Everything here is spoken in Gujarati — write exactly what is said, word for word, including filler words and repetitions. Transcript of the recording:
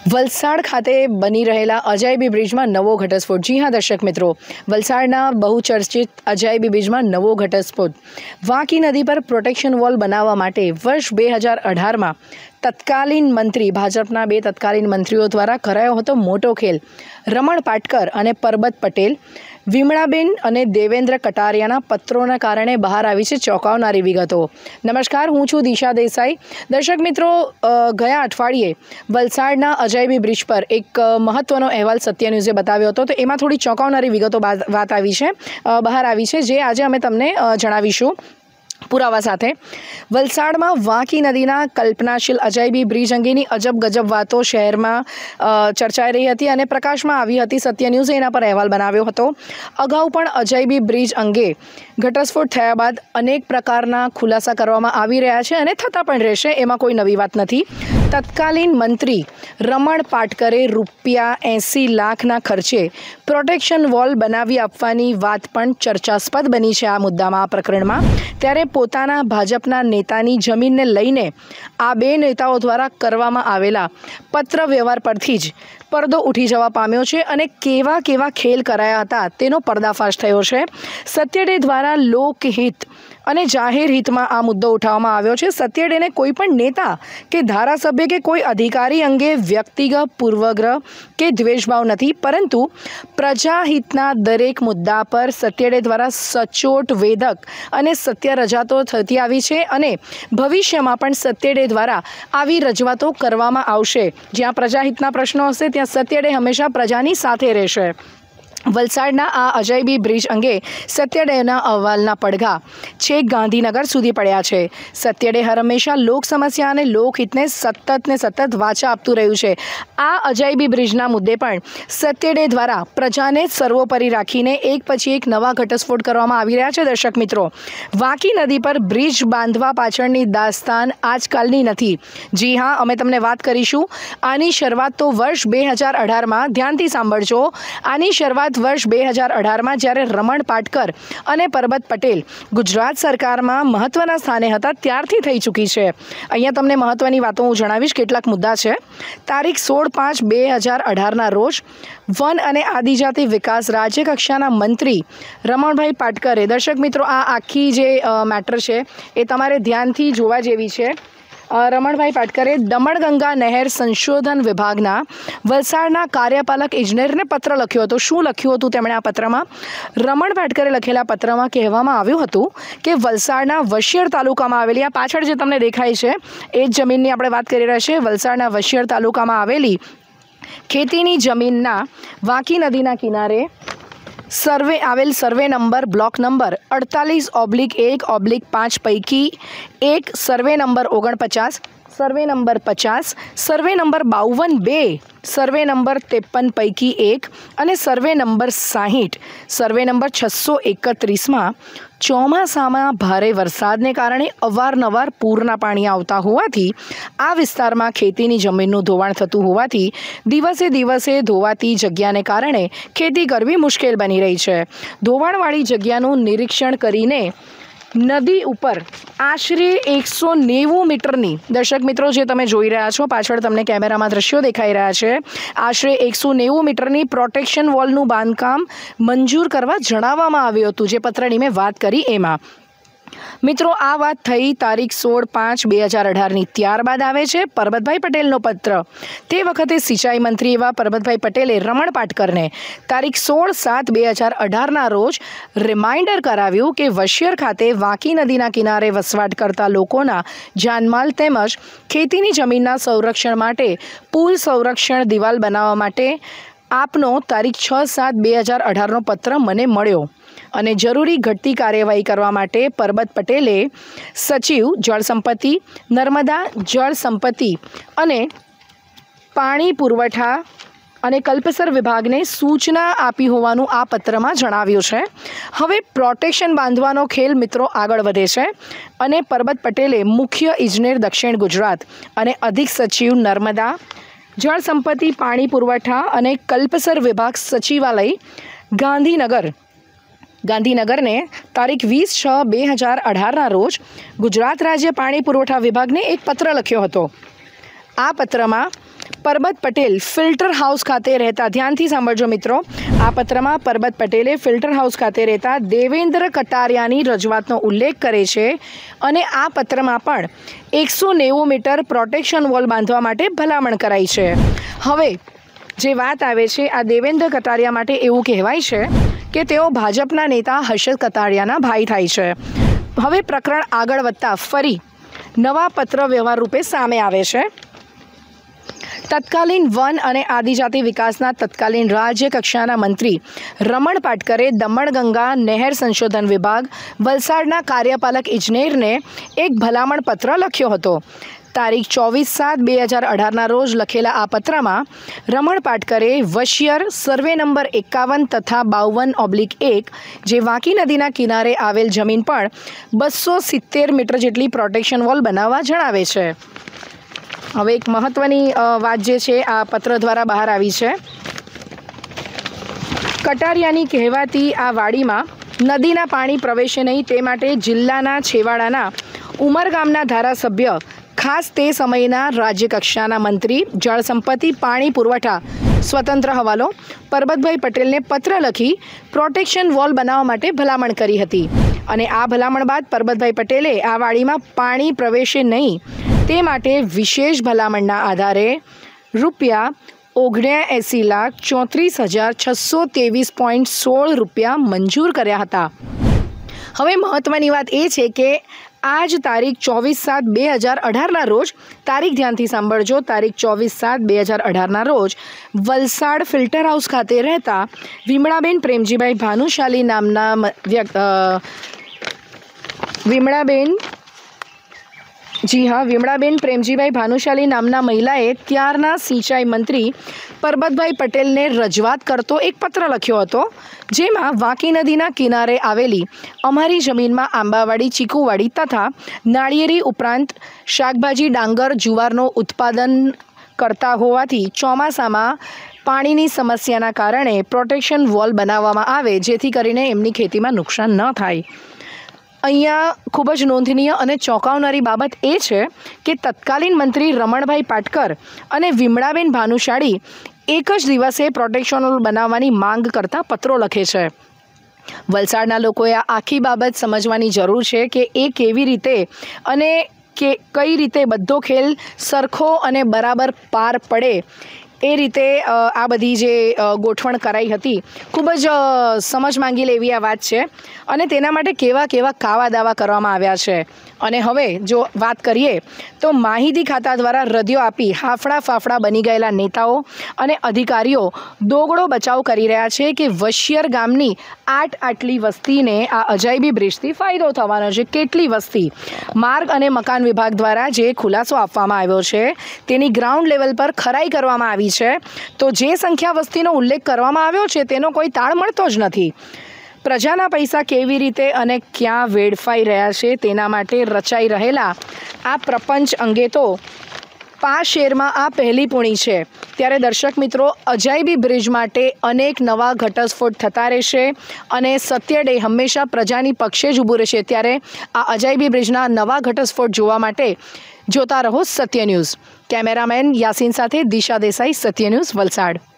વલસાડ ખાતે બની રહેલા અજાયબી બ્રિજમાં નવો ઘટસ્ફોટ। જી હા દર્શક મિત્રો, વલસાડના બહુચર્ચિત અજાયબી બ્રિજમાં નવો ઘટસ્ફોટ। વાંકી નદી પર પ્રોટેક્શન વોલ બનાવવા માટે વર્ષ બે હજાર અઢારમાં તત્કાલીન મંત્રી ભાજપના બે તત્કાલીન મંત્રીઓ દ્વારા કરાયો હતો મોટો ખેલ। રમણ પાટકર અને પરબત પટેલ, વિમળાબેન અને દેવેન્દ્ર કટારિયાના પત્રોના કારણે બહાર આવી છે ચોંકાવનારી વિગતો। નમસ્કાર, હું છું દિશા દેસાઈ। દર્શક મિત્રો, ગયા અઠવાડિયે વલસાડના અજાયબી બ્રિજ પર એક મહત્વનો અહેવાલ સત્ય ન્યૂઝે બતાવ્યો હતો, તો એમાં થોડી ચોંકાવનારી વિગતો વાત આવી છે બહાર આવી છે, જે આજે અમે તમને જણાવીશું પુરાવા સાથે। વલસાડમાં વાંકી નદીના કલ્પનાશીલ અજાયબી બ્રિજ અંગેની અજબ ગજબ વાતો શહેરમાં ચર્ચાઈ રહી હતી અને પ્રકાશમાં આવી હતી। સત્ય ન્યૂઝે એના પર અહેવાલ બનાવ્યો હતો। અગાઉ પણ અજાયબી બ્રિજ અંગે ઘટસ્ફોટ થયા બાદ અનેક પ્રકારના ખુલાસા કરવામાં આવી રહ્યા છે અને થતા પણ રહેશે, એમાં કોઈ નવી વાત નથી। તત્કાલીન મંત્રી રમણ પાટકરે રૂપિયા એંસી લાખના ખર્ચે પ્રોટેક્શન વોલ બનાવી આપવાની વાત પણ ચર્ચાસ્પદ બની છે આ મુદ્દામાં, આ પ્રકરણમાં। ત્યારે પોતાના ભાજપના નેતાની જમીનને લઈને આ બે નેતાઓ દ્વારા કરવામાં આવેલા પત્ર વ્યવહાર પરથી જ પડદો ઉઠી જવા પામ્યો છે અને કેવા કેવા ખેલ કરાયા હતા તેનો પર્દાફાશ થયો છે। સત્ય ડે દ્વારા લોકહિત અને જાહેર હિતમાં આ મુદ્દો ઉઠાવવામાં આવ્યો છે। સત્ય ડેને કોઈ પણ નેતા કે ધારાસભ્ય કે કોઈ અધિકારી અંગે વ્યક્તિગત પૂર્વગ્રહ કે દ્વેષભાવ નથી, પરંતુ પ્રજાહિતના દરેક મુદ્દા પર સત્ય ડે દ્વારા સચોટ, વેધક અને સત્ય રજૂઆતો થતી આવી છે અને ભવિષ્યમાં પણ સત્ય ડે દ્વારા આવી રજૂઆતો કરવામાં આવશે। જ્યાં પ્રજાહિતના પ્રશ્નો હશે ત્યાં સત્ય ડે હંમેશા પ્રજાની સાથે રહેશે। વલસાડના આ અજાયબી બ્રિજ અંગે સત્ય ડેના અહેવાલના પડઘા છેક ગાંધીનગર સુધી પડ્યા છે। સત્ય ડે હર હંમેશા લોક સમસ્યા અને લોકહિતને સતત ને સતત વાચા આપતું રહ્યું છે। આ અજાયબી બ્રિજના મુદ્દે પણ સત્ય ડે દ્વારા પ્રજાને સર્વોપરી રાખીને એક પછી એક નવા ઘટસ્ફોટ કરવામાં આવી રહ્યા છે। દર્શક મિત્રો, વાંકી નદી પર બ્રિજ બાંધવા પાછળની દાસ્તાન આજકાલની નથી। જી હા, અમે તમને વાત કરીશું। આની શરૂઆત તો વર્ષ બે હજાર અઢારમાં, ધ્યાનથી સાંભળજો, આની શરૂઆત વર્ષ બે હજાર અઢારમાં જ્યારે રમણ પાટકર અને પરબત પટેલ ગુજરાત સરકારમાં મહત્વના સ્થાને હતા ત્યારથી થઈ ચૂકી છે। અહીંયા તમને મહત્વની વાતો હું જણાવીશ, કેટલાક મુદ્દા છે। તારીખ સોળ પાંચ બે હજાર અઢારના રોજ વન અને આદિજાતિ વિકાસ રાજ્ય કક્ષાના મંત્રી રમણભાઈ પાટકરે, દર્શક મિત્રો આ આખી જે મેટર છે એ તમારે ધ્યાનથી જોવા જેવી છે। રમણભાઈ પાટકરે દમણગંગા નહેર સંશોધન વિભાગના વલસાડના કાર્યપાલક ઇજનેરને પત્ર લખ્યો હતો। શું લખ્યું હતું તેમણે આ પત્રમાં? રમણ પાટકરે લખેલા પત્રમાં કહેવામાં આવ્યું હતું કે વલસાડના વશિયર તાલુકામાં આવેલી, આ પાછળ જે તમને દેખાય છે એ જ જમીનની આપણે વાત કરી રહ્યા છીએ, વલસાડના વશિયર તાલુકામાં આવેલી ખેતીની જમીનના વાંકી નદીના કિનારે સર્વે આવેલ સર્વે નંબર બ્લોક નંબર અડતાલીસ ઓબ્લિક એક ઓબ્લિક પાંચ પૈકી એક, સર્વે નંબર ઓગણપચાસ, સર્વે નંબર પચાસ, સર્વે નંબર બાવન બે, સર્વે નંબર ત્રેપન પૈકી એક અને સર્વે નંબર સાહીઠ, સર્વે નંબર છસો એકત્રીસમાં ચોમાસામાં ભારે વરસાદને કારણે અવારનવાર પૂરના પાણી આવતા હોવાથી આ વિસ્તારમાં ખેતીની જમીનનું ધોવાણ થતું હોવાથી દિવસે દિવસે ધોવાતી જગ્યાને કારણે ખેતી કરવી મુશ્કેલ બની રહી છે। ધોવાણવાળી જગ્યાનું નિરીક્ષણ કરીને નદી ઉપર આશરે એકસો નેવું મીટરની, દર્શક મિત્રો જે તમે જોઈ રહ્યા છો પાછળ તમને કેમેરામાં દ્રશ્યો દેખાઈ રહ્યા છે, આશરે એકસો નેવું મીટરની પ્રોટેક્શન વોલનું બાંધકામ મંજૂર કરવા જણાવવામાં આવ્યું હતું, જે પત્રની મેં વાત કરી એમાં। મિત્રો, આ વાત થઈ તારીખ સોળ પાંચ બે હજાર અઢારની। ત્યારબાદ આવે છે પરબતભાઈ પટેલનો પત્ર। તે વખતે સિંચાઈ મંત્રી એવા પરબતભાઈ પટેલે રમણ પાટકરને તારીખ સોળ સાત બે હજાર અઢારના રોજ રિમાઇન્ડર કરાવ્યું કે વશિયર ખાતે વાંકી નદીના કિનારે વસવાટ કરતા લોકોના જાનમાલ તેમજ ખેતીની જમીનના સંરક્ષણ માટે પુલ સંરક્ષણ દિવાલ બનાવવા માટે આપનો તારીખ છ સાત બે હજાર અઢારનો પત્ર મને મળ્યો અને જરૂરી ઘટતી કાર્યવાહી કરવા માટે પરબત પટેલે સચિવ જળ સંપત્તિ, નર્મદા જળ સંપત્તિ અને પાણી પુરવઠા અને કલ્પસર વિભાગને સૂચના આપી હોવાનું આ પત્રમાં જણાવ્યું છે। હવે પ્રોટેક્શન બાંધવાનો ખેલ મિત્રો આગળ વધે છે અને પરબત પટેલે મુખ્ય ઇજનેર દક્ષિણ ગુજરાત અને અધિક સચિવ નર્મદા જળ સંપત્તિ, પાણી પુરવઠા અને કલ્પસર વિભાગ સચિવાલય ગાંધીનગર ગાંધીનગરને તારીખ વીસ છ બે હજાર અઢારના રોજ ગુજરાત રાજ્ય પાણી પુરવઠા વિભાગને એક પત્ર લખ્યો હતો। આ પત્રમાં પરબત પટેલ ફિલ્ટર હાઉસ ખાતે રહેતા, ધ્યાનથી સાંભળજો મિત્રો, આ પત્રમાં પરબત પટેલે ફિલ્ટર હાઉસ ખાતે રહેતા દેવેન્દ્ર કટારિયાની રજૂઆતનો ઉલ્લેખ કરે છે અને આ પત્રમાં પણ એકસો નેવું મીટર પ્રોટેક્શન વોલ બાંધવા માટે ભલામણ કરાઈ છે. હવે જે વાત આવે છે, આ દેવેન્દ્ર કટારિયા માટે એવું કહેવાય છે કે તેઓ ભાજપના નેતા હર્ષદ કટારિયાના ભાઈ થાય છે. હવે પ્રકરણ આગળ વધતા ફરી નવા પત્ર વ્યવહાર રૂપે સામે આવે છે. તત્કાલીન વન અને આદિજાતિ વિકાસના તત્કાલીન રાજ્ય કક્ષાના મંત્રી રમણ પાટકરે દમણગંગા નહેર સંશોધન વિભાગ વલસાડના કાર્યપાલક ઇજનેરને એક ભલામણ પત્ર લખ્યો હતો. તારીખ ચોવીસ સાત બે હજાર અઢારના રોજ લખેલા આ પત્રમાં રમણ પાટકરે વશિયર સર્વે નંબર એકાવન તથા બાવન ઓબ્લિક એક જે વાંકી નદીના કિનારે આવેલ જમીન પણ બસો સિત્તેર મીટર જેટલી પ્રોટેક્શન વોલ બનાવવા જણાવે છે. હવે એક મહત્ત્વની વાત જે છે આ પત્ર દ્વારા બહાર આવી છે. કટારિયાની કહેવાતી આ વાડીમાં નદીના પાણી પ્રવેશે નહીં તે માટે જિલ્લાના છેવાડાના ઉમરગામના ધારાસભ્ય, ખાસ તે સમયના રાજ્યકક્ષાના મંત્રી જળ સંપત્તિ પાણી પુરવઠા સ્વતંત્ર હવાલો પરબતભાઈ પટેલને પત્ર લખી પ્રોટેક્શન વોલ બનાવવા માટે ભલામણ કરી હતી. અને આ ભલામણ બાદ પરબતભાઈ પટેલે આ વાડીમાં પાણી પ્રવેશે નહીં તે માટે વિશેષ ભલામણના આધારે રૂપિયા ઓગણ્યા એંસી લાખ ચોત્રીસ હજાર છસો ત્રેવીસ પોઈન્ટ સોળ રૂપિયા મંજૂર કર્યા હતા. હવે મહત્ત્વની વાત એ છે કે આજ તારીખ ચોવીસ સાત બે હજાર અઢારના રોજ, તારીખ ધ્યાનથી સાંભળજો, તારીખ ચોવીસ સાત બે હજાર અઢારના રોજ વલસાડ ફિલ્ટર હાઉસ ખાતે રહેતા વિમળાબેન પ્રેમજીભાઈ ભાનુશાલી નામના વ્યક્તિ વિમળાબેન જી હા વિમળાબેન પ્રેમજીભાઈ ભાનુશાલી નામના મહિલાએ ત્યારના સિંચાઈ મંત્રી પરબતભાઈ પટેલને રજૂઆત કરતો એક પત્ર લખ્યો હતો, જેમાં વાંકી નદીના કિનારે આવેલી અમારી જમીનમાં આંબાવાડી, ચીકુવાડી તથા નાળિયેરી ઉપરાંત શાકભાજી, ડાંગર, જુવારનું ઉત્પાદન કરતા હોવાથી ચોમાસામાં પાણીની સમસ્યાના કારણે પ્રોટેક્શન વોલ બનાવવામાં આવે જેથી કરીને એમની ખેતીમાં નુકસાન ન થાય. અહીંયા ખૂબ જ નોંધનીય અને ચોંકાવનારી બાબત એ છે કે તત્કાલીન મંત્રી રમણભાઈ પાટકર અને વિમળાબેન ભાનુશાળી એક જ દિવસે પ્રોટેક્શન વોલ બનાવવાની માંગ કરતા પત્રો લખે છે. વલસાડના લોકોએ આ આખી બાબત સમજવાની જરૂર છે કે એ કેવી રીતે અને કે કઈ રીતે બધો ખેલ સરખો અને બરાબર પાર પડે એ રીતે આ બધી જે ગોઠવણ કરાઈ હતી. ખૂબ જ સમજ માંગી લેવી આ વાત છે અને તેના માટે કેવા કેવા કાવા દાવા કરવામાં આવ્યા છે. અને હવે જો વાત કરીએ તો માહિતી ખાતા દ્વારા રદિયો આપી હાફડા ફાફડા બની ગયેલા નેતાઓ અને અધિકારીઓ દોગડો બચાવ કરી રહ્યા છે કે વશિયર ગામની આટ આટલી વસ્તીને આ અજાયબી બ્રિજથી ફાયદો થવાનો છે. કેટલી વસ્તી? માર્ગ અને મકાન વિભાગ દ્વારા જે ખુલાસો આપવામાં આવ્યો છે તેની ગ્રાઉન્ડ લેવલ પર ખરાઈ કરવામાં આવી છે, તો જે સંખ્યા વસ્તીનો ઉલ્લેખ કરવામાં આવ્યો છે તેનો કોઈ તાળ મળતો જ નથી. પ્રજાના પૈસા કેવી રીતે અને ક્યાં વેડફાઈ રહ્યા છે તેના માટે રચાઈ રહેલા આ પ્રપંચ અંગે તો પા શેરમાં આ પહેલી પૂણી છે. ત્યારે દર્શક મિત્રો, અજાયબી બ્રિજ માટે અનેક નવા ઘટસ્ફોટ થતા રહેશે અને સત્ય ડે હંમેશા પ્રજાની પક્ષે જ ઊભું રહેશે. ત્યારે આ અજાયબી બ્રિજના નવા ઘટસ્ફોટ જોવા માટે જોતા રહો સત્ય ન્યૂઝ. કેમેરામેન યાસીન સાથે દિશા દેસાઈ, સત્ય ન્યૂઝ, વલસાડ.